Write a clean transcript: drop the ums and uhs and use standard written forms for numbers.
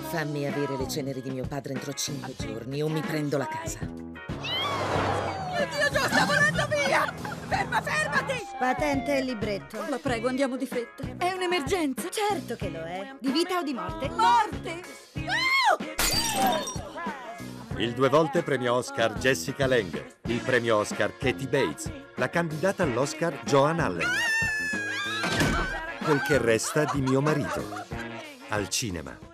Fammi avere le ceneri di mio padre entro 5 giorni o mi prendo la casa. Mio Dio, Joe sta volando via! Fermati! Patente e libretto. La prego, andiamo di fretta. È un'emergenza. Certo che lo è. Di vita o di morte? Morte! Il 2 volte premio Oscar Jessica Lange, il premio Oscar Kathy Bates, la candidata all'Oscar Joan Allen. Quel che resta di mio marito. Al cinema.